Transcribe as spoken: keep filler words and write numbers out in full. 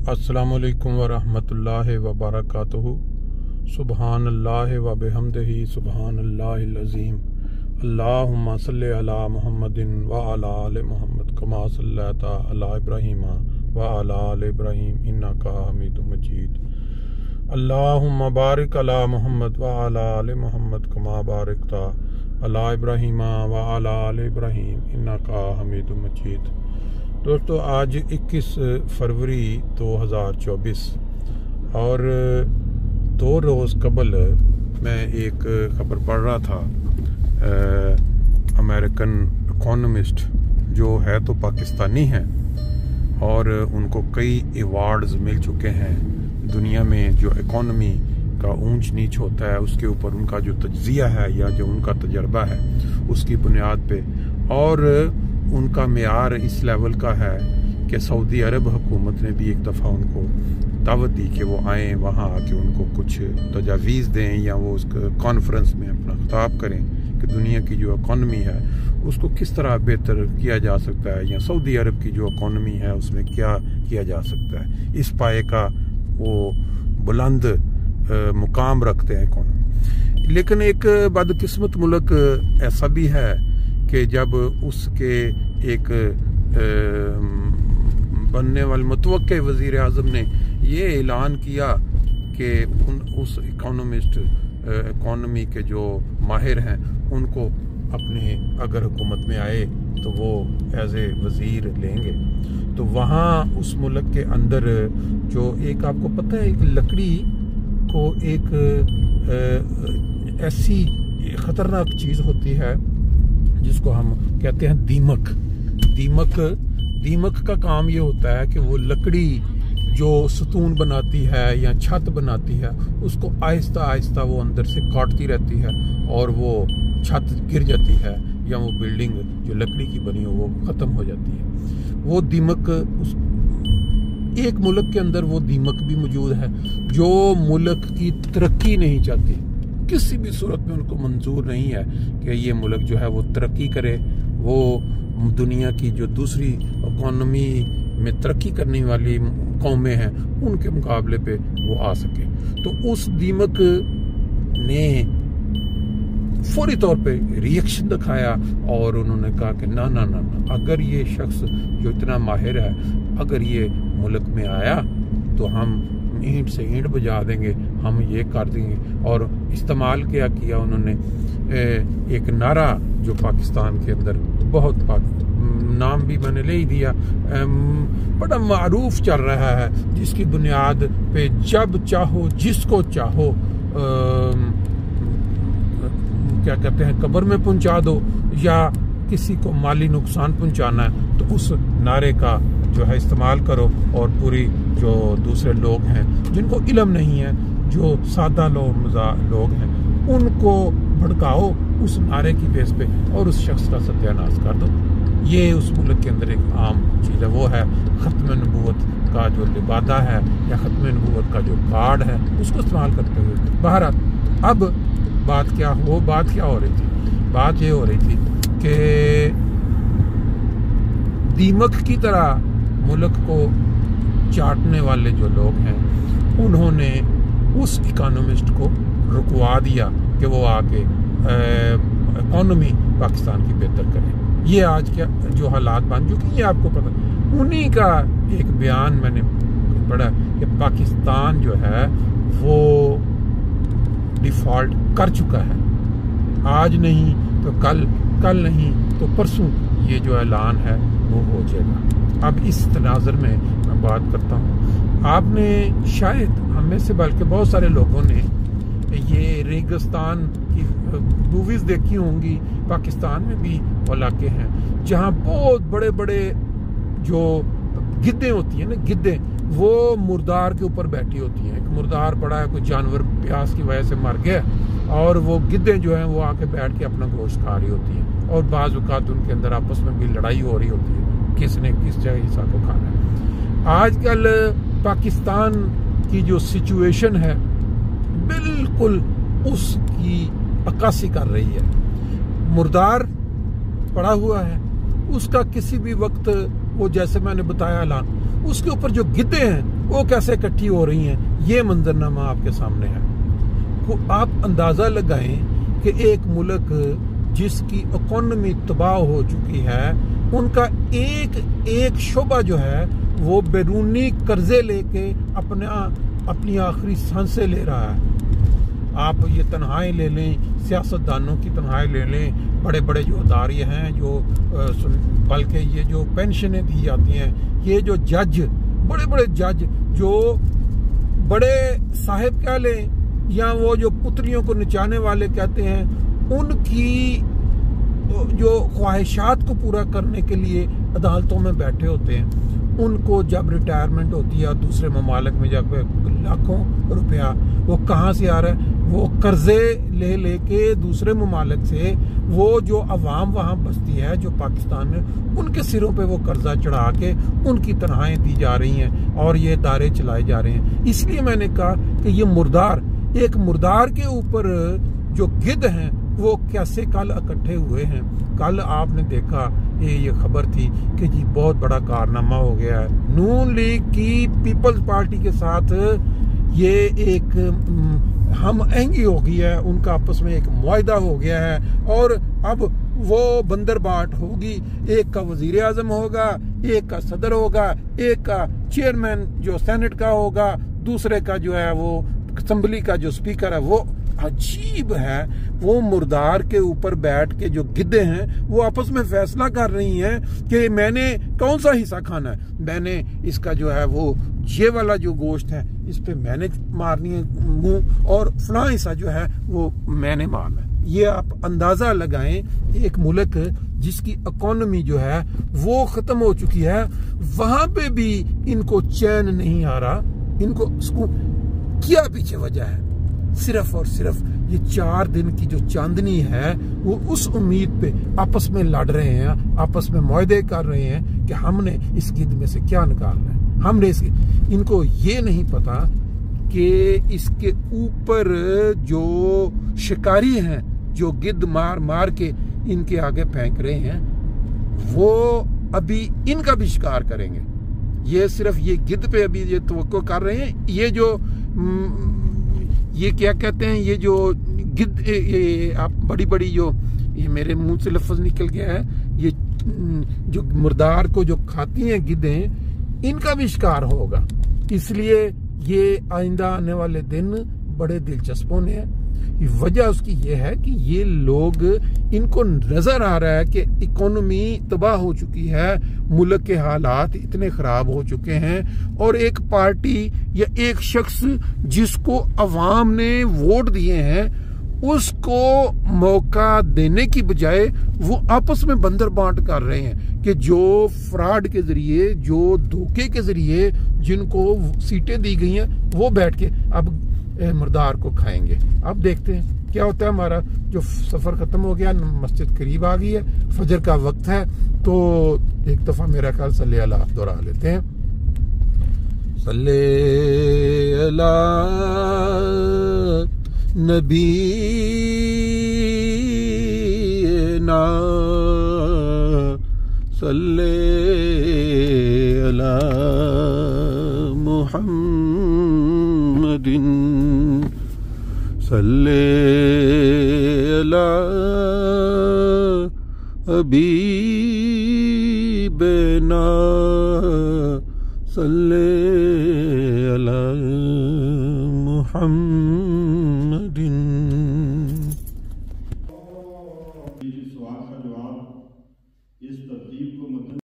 अस्सलामु अलैकुम वरहमतुल्लाहि वबरकातुहू। सुबहान अल्लाह व बिहम्दिही सुबहान अल्लाहिल अज़ीम। अल्लाहुम्मा सल्लि अला मुहम्मदिन व अला आलि मुहम्मद कमा सल्लैता अला इब्राहीम व अला आलि इब्राहीम इन्नका हमीदुम मजीद। अल्लाहुम्मा बारिक अला मुहम्मद व अला आलि मुहम्मद कमा बारकता अला इब्राहीम व अला आलि इब्राहीम इन्नका हमीदुम मजीद। दोस्तों, आज इक्कीस फरवरी दो हज़ार चौबीस और दो रोज़ कबल मैं एक ख़बर पढ़ रहा था। अमेरिकन इकोनॉमिस्ट जो है तो पाकिस्तानी हैं और उनको कई अवार्ड्स मिल चुके हैं दुनिया में। जो इकोनॉमी का ऊंच नीच होता है उसके ऊपर उनका जो तज्ज़िया है या जो उनका तजर्बा है उसकी बुनियाद पे, और उनका मेयार इस लेवल का है कि सऊदी अरब हुकूमत ने भी एक दफ़ा उनको दावत दी कि वो आएँ वहाँ आके उनको कुछ तजावीज़ दें या वो उस कॉन्फ्रेंस में अपना खिताब करें कि दुनिया की जो इकॉनमी है उसको किस तरह बेहतर किया जा सकता है या सऊदी अरब की जो इकॉनमी है उसमें क्या किया जा सकता है। इस पाए का वो बुलंद मुकाम रखते हैं इकॉनमी। लेकिन एक बदकिस्मत मुल्क ऐसा भी है कि जब उसके एक बनने वाले मुतवक्के वज़ीर आज़म ने ये ऐलान किया कि उन उस इकोनॉमिस्ट इकोनॉमी के जो माहिर हैं उनको अपने अगर हुकूमत में आए तो वो एज ए वज़ीर लेंगे, तो वहाँ उस मुल्क के अंदर जो एक आपको पता है एक लकड़ी को एक ऐसी ख़तरनाक चीज़ होती है जिसको हम कहते हैं दीमक। दीमक दीमक का काम ये होता है कि वो लकड़ी जो सतून बनाती है या छत बनाती है उसको आहिस्ता आहिस्ता वो अंदर से काटती रहती है और वो छत गिर जाती है या वो बिल्डिंग जो लकड़ी की बनी हो वो ख़त्म हो जाती है। वो दीमक उस एक मुल्क के अंदर वो दीमक भी मौजूद है जो मुल्क की तरक्की नहीं चाहती, किसी भी सूरत में उनको मंजूर नहीं है कि ये मुल्क जो है वो तरक्की करे, वो दुनिया की जो दूसरी इकोनॉमी में तरक्की करने वाली कौमें हैं उनके मुकाबले पे वो आ सके। तो उस दीमक ने फौरी तौर पे रिएक्शन दिखाया और उन्होंने कहा कि ना ना ना ना अगर ये शख्स जो इतना माहिर है अगर ये मुल्क में आया तो हम ईंट से ईंट बजा देंगे, हम ये कर देंगे। और इस्तेमाल क्या किया उन्होंने, एक नारा जो पाकिस्तान के अंदर बहुत नाम भी मैंने ले ही दिया, बड़ा मारूफ चल रहा है, जिसकी बुनियाद पे जब चाहो जिसको चाहो क्या कहते हैं कब्र में पहुंचा दो या किसी को माली नुकसान पहुंचाना है तो उस नारे का जो है इस्तेमाल करो और पूरी जो दूसरे लोग हैं जिनको इल्म नहीं है, जो सादा लोग लोग हैं, उनको भड़काओ उस नारे की बेस पे और उस शख्स का सत्यानाश कर दो। ये उस मुल्क के अंदर एक आम चीज़ है, वो है ख़त्म नबूवत का जो लिबादा है या ख़त्म नबूवत का जो कार्ड है उसको इस्तेमाल करते हुए। बहरहाल अब बात क्या हो बात क्या हो रही थी बात ये हो रही थी कि दीमक की तरह मुल्क को चाटने वाले जो लोग हैं उन्होंने उस इकोनॉमिस्ट को रुकवा दिया कि वो आके इकोनॉमी पाकिस्तान की बेहतर करे। ये आज क्या जो हालात बन चुके ये आपको पता। उन्हीं का एक बयान मैंने पढ़ा कि पाकिस्तान जो है वो डिफ़ॉल्ट कर चुका है, आज नहीं तो कल, कल नहीं तो परसों ये जो ऐलान है वो हो जाएगा। अब इस तनाज़र में मैं बात करता हूँ, आपने शायद हमें से बल्कि बहुत सारे लोगों ने ये रेगिस्तान की मूवीज़ देखी होंगी। पाकिस्तान में भी इलाके हैं जहाँ बहुत बड़े बड़े जो गिद्दें होती हैं ना, गिद्दें वो मुर्दार के ऊपर बैठी होती हैं। एक मुर्दार पड़ा है, कोई जानवर प्यास की वजह से मर गया और वो गिद्दें जो हैं वो आके बैठ के अपना गोश्त खा रही होती हैं और बाज़ औक़ात उनके अंदर आपस में भी लड़ाई हो रही होती है किसने किस जगह हिस्सा को खाना है। आजकल पाकिस्तान की जो सिचुएशन है बिल्कुल उसकी अक्कासी कर रही है। मुर्दार पड़ा हुआ है, उसका किसी भी वक्त वो जैसे मैंने बताया ऐलान, उसके ऊपर जो गिद्धे हैं وہ کیسے اکٹھی ہو رہی ہیں، یہ منظرنامہ آپ کے سامنے ہے۔ آپ اندازہ لگائیں کہ ایک ملک جس کی اکانومی تباہ ہو چکی ہے، ان کا ایک ایک شعبہ جو ہے وہ بیرونی قرضے لے کے اپنا اپنی آخری سانسیں لے رہا ہے۔ آپ یہ تنہائی لے لیں، سیاستدانوں کی تنہائی لے لیں، بڑے بڑے جو ادارے ہیں، جو بلکہ یہ جو پینشنیں دی جاتی ہیں، یہ جو جج، بڑے بڑے جج جو بڑے صاحب کہہ لیں یا وہ جو پتریوں کو نچانے والے کہتے ہیں، ان کی جو خواہشات کو پورا کرنے کے لیے عدالتوں میں بیٹھے ہوتے ہیں، ان کو جب ریٹائرمنٹ ہوتی ہے دوسرے ممالک میں جا کے لاکھوں روپیہ وہ کہاں سے آ رہا ہے؟ وہ قرضے لے لے کے دوسرے ممالک سے، وہ جو عوام وہاں بستی ہے جو پاکستان میں، ان کے سروں پہ وہ قرضہ چڑھا کے ان کی تنخواہیں دی جا رہی ہیں اور یہ ادارے چلائے جا رہے ہیں۔ اس لیے میں نے کہا کہ یہ مردار، ایک مردار کے اوپر جو گدھ ہیں وہ کیسے کل اکٹھے ہوئے ہیں۔ کل آپ نے دیکھا یہ خبر تھی کہ جی بہت بڑا کارنامہ ہو گیا ہے، نون لیگ کی پیپلز پارٹی کے ساتھ یہ ایک ہم آہنگی ہو گئی ہے، ان کا آپس میں ایک معاہدہ ہو گیا ہے، اور اب وہ بندر بانٹ ہوگی، ایک کا وزیر اعظم ہوگا، ایک کا صدر ہوگا، ایک کا چیئرمین جو سینٹ کا ہوگا، دوسرے کا جو ہے وہ اسمبلی کا جو اسپیکر ہے۔ وہ عجیب ہے، وہ مردار کے اوپر بیٹھ کے جو گدے ہیں وہ آپس میں فیصلہ کر رہی ہیں کہ میں نے کون سا حصہ کھانا ہے، میں نے اس کا جو ہے وہ یہ والا جو گوشت ہے اس پہ میں نے مارنی ہے منہ، اور فلاں حصہ جو ہے وہ میں نے مارنا ہے۔ یہ آپ اندازہ لگائیں، ایک ملک جس کی اکانومی جو ہے وہ ختم ہو چکی ہے، وہاں پہ بھی ان کو چین نہیں آ رہا، ان کو کیا پیچھے وجہ ہے؟ صرف اور صرف یہ چار دن کی جو چاندنی ہے وہ اس امید پہ آپس میں لڑ رہے ہیں، آپس میں معاہدے کر رہے ہیں کہ ہم نے اس گدھ میں سے کیا نکالنا ہے، ہم نے اس کی، ان کو یہ نہیں پتا کہ اس کے اوپر جو شکاری ہیں جو گدھ مار مار کے ان کے آگے پھینک رہے ہیں وہ ابھی ان کا بھی شکار کریں گے۔ یہ صرف یہ گدھ پہ ابھی یہ توقع کر رہے ہیں، یہ جو یہ کیا کہتے ہیں، یہ جو گدھ آپ بڑی بڑی جو یہ میرے منہ سے لفظ نکل گیا ہے، یہ جو مردار کو جو کھاتی ہیں گدھیں، ان کا بھی شکار ہوگا۔ اس لیے یہ آئندہ آنے والے دن بڑے دلچسپ ہونے ہیں۔ وجہ اس کی یہ ہے کہ یہ لوگ، ان کو نظر آ رہا ہے کہ اکانومی تباہ ہو چکی ہے، ملک کے حالات اتنے خراب ہو چکے ہیں، اور ایک پارٹی یا ایک شخص جس کو عوام نے ووٹ دیے ہیں اس کو موقع دینے کی بجائے وہ آپس میں بندر بانٹ کر رہے ہیں کہ جو فراڈ کے ذریعے، جو دھوکے کے ذریعے جن کو سیٹیں دی گئی ہیں وہ بیٹھ کے اب مردار کو کھائیں گے۔ اب دیکھتے ہیں کیا ہوتا ہے۔ ہمارا جو سفر ختم ہو گیا، مسجد قریب آ گئی ہے، فجر کا وقت ہے، تو ایک دفعہ میرا خیال صلی اللہ دہرا لیتے ہیں۔ صلی اللہ نبی نا صلی اللہ محمد صلی اللہ حبیبنا صلی اللہ محمد۔ سوال کا جواب اس ترتیب کو